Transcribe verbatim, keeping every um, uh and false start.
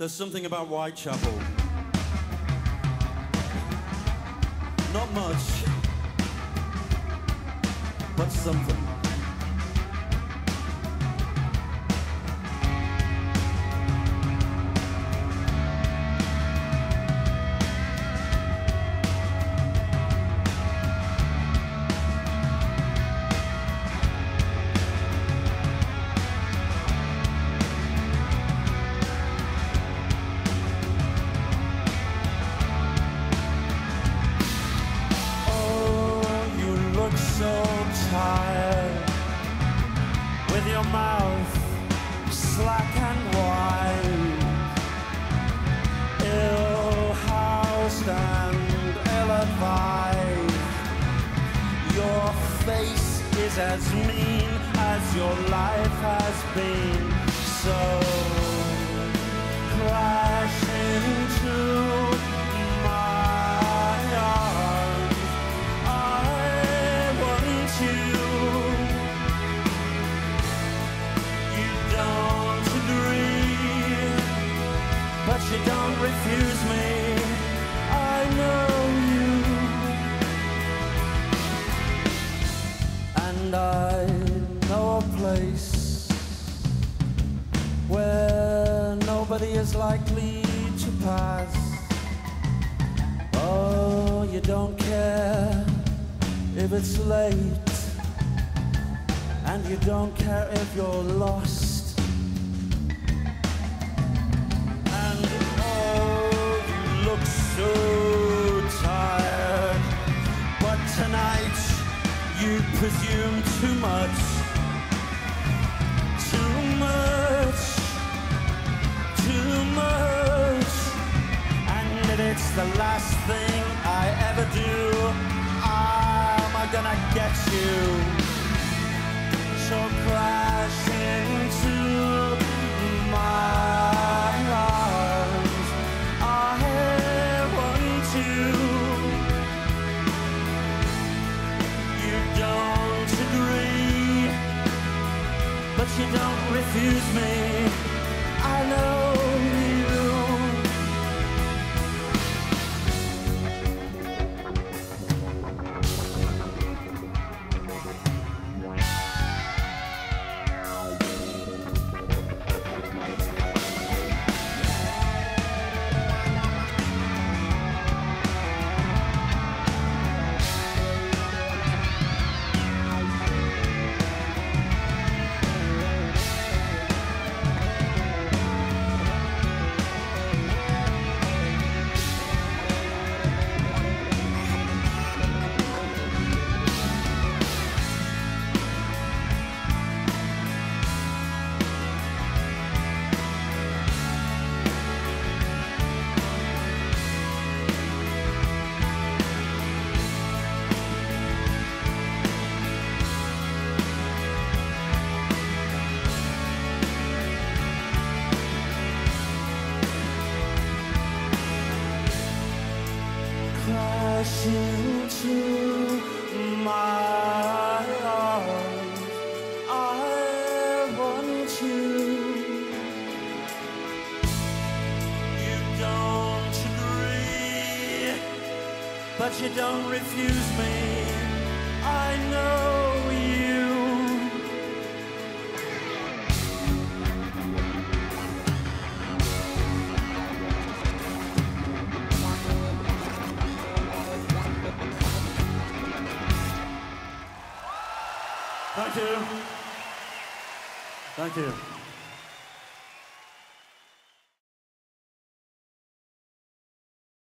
There's something about Whitechapel. Not much, but something. With your mouth slack and wide, ill-housed and ill-advised. Your face is as mean as your life has been. So crash into my arms. I want you. But you don't refuse me, I know you. And I know a place where nobody is likely to pass. Oh, you don't care if it's late, and you don't care if you're lost. So tired, but tonight you presume too much, too much, too much, and it's the last thing I ever do. Am I gonna get you? So crash into my arms. I But you don't refuse me, I know crash into my arms. I want you. You don't agree, but you don't refuse me. I know you. Thank you. Thank you.